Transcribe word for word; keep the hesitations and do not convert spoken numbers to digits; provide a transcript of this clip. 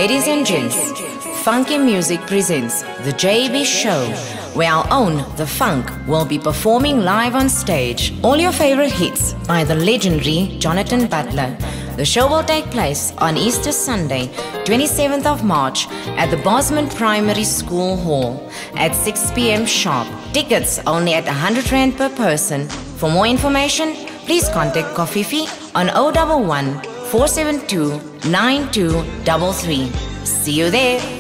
Ladies and gents, Funky Music presents The J B Show, where our own The Funk will be performing live on stage all your favorite hits by the legendary Jonathan Butler. The show will take place on Easter Sunday, twenty-seventh of March at the Bosman Primary School Hall at six p m sharp. Tickets only at one hundred rand per person. For more information, please contact Kofifi on zero one one, four seven two, nine two three three. See you there.